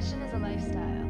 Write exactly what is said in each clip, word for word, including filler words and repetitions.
Fashion is a lifestyle.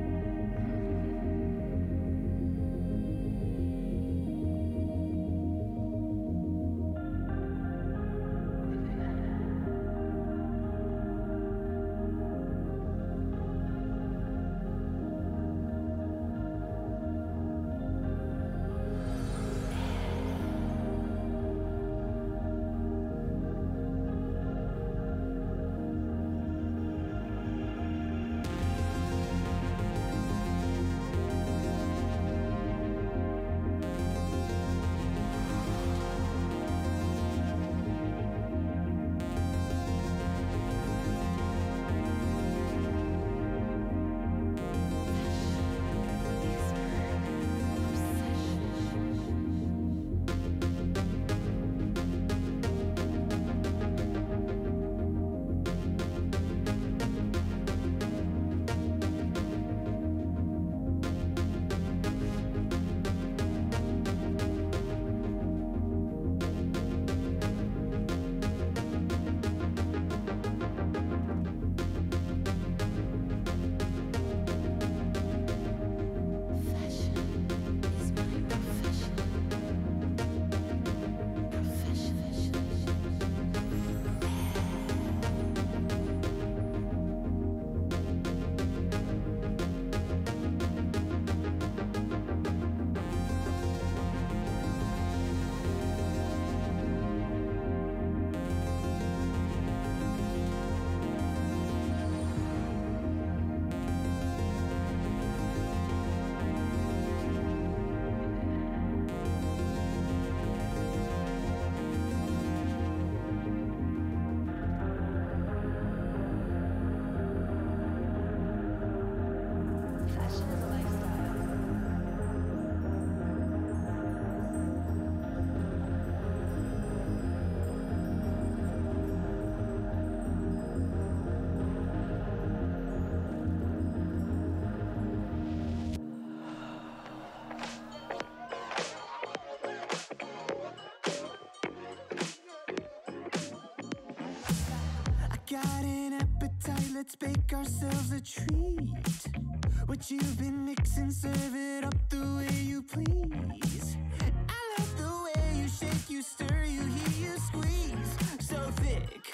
Let's bake ourselves a treat. What you've been mixing, serve it up the way you please. I love the way you shake, you stir, you heat, you squeeze. So thick,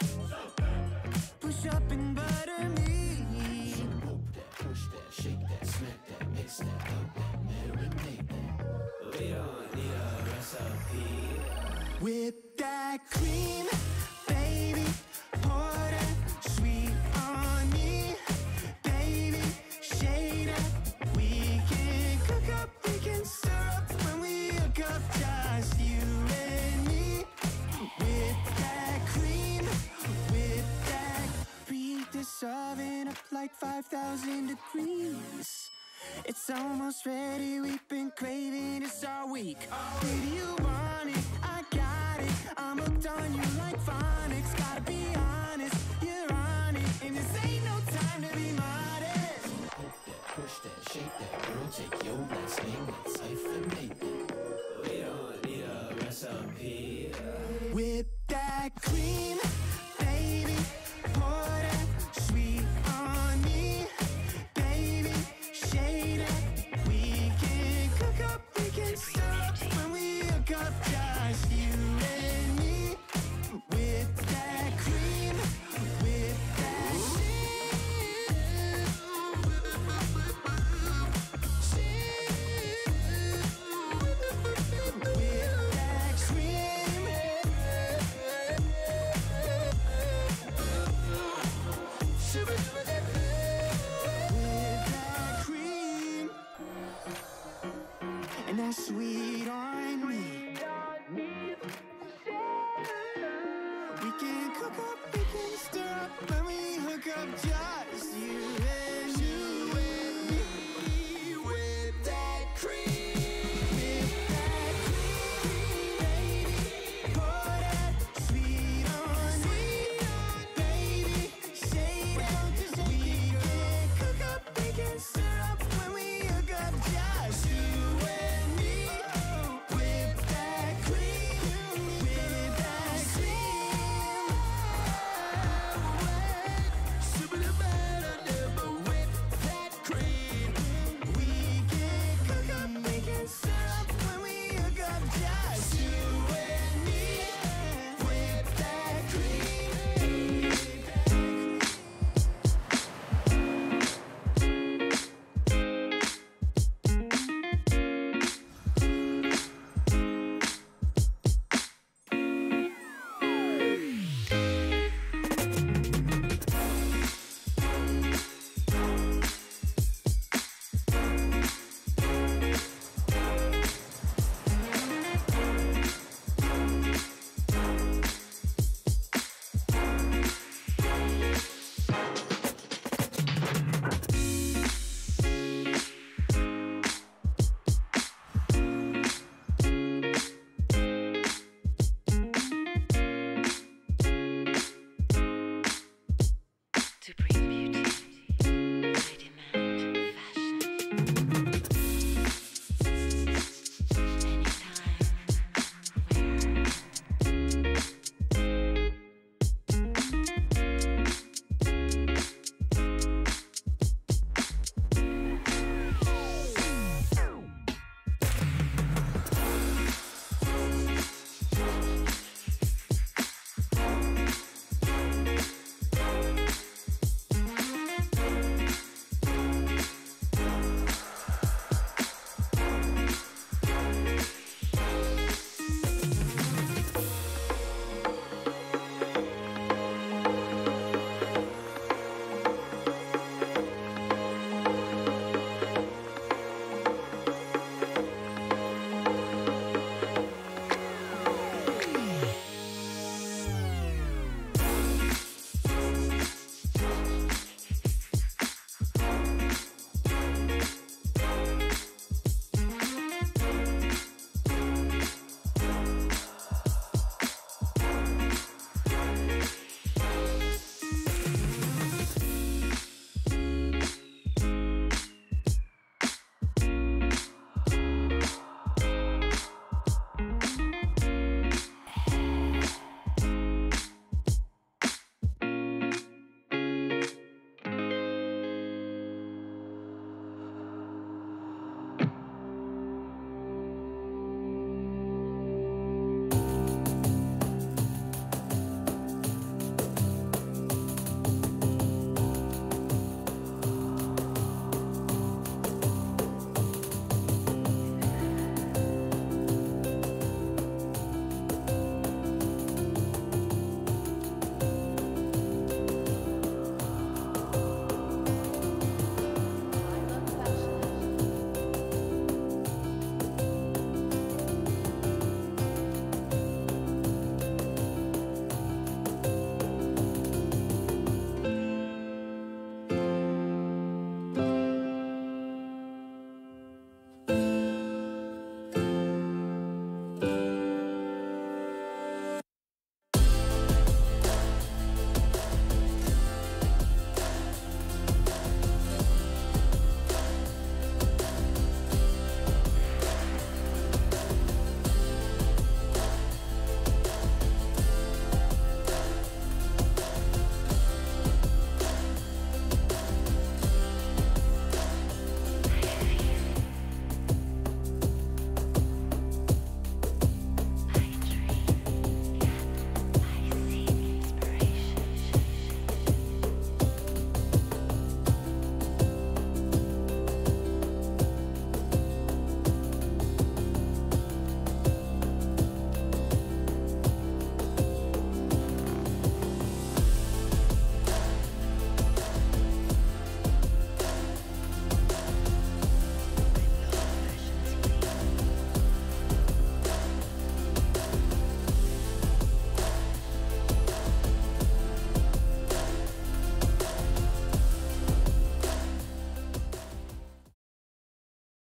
push up and butter me. So poke that, push that, shake that, smack that, mix that, up that, marinate that. We don't need a recipe. Whip that cream, baby, pour that sweet on me, baby, shade up. We can cook up, we can stir up when we hook up, just you and me. With that cream, with that, preheat this oven up like five thousand degrees. It's almost ready, we've been craving this all week. Baby, you want it, I got it, I'm hooked on you like phonics. Gotta be honest, you're on it, and this ain't no time to be modest. Poke that, push that, shake that, girl, take your last name, let's hyphenate that. We don't need a recipe. Whip that cream, baby, pour that sweet on me, baby, shade up. We can cook up, we can stir up when we hook up, just you and me. With that cream, with that shit, with that cream, with that cream, and that sweet on me. We can cook up, we can stir up when we hook up, just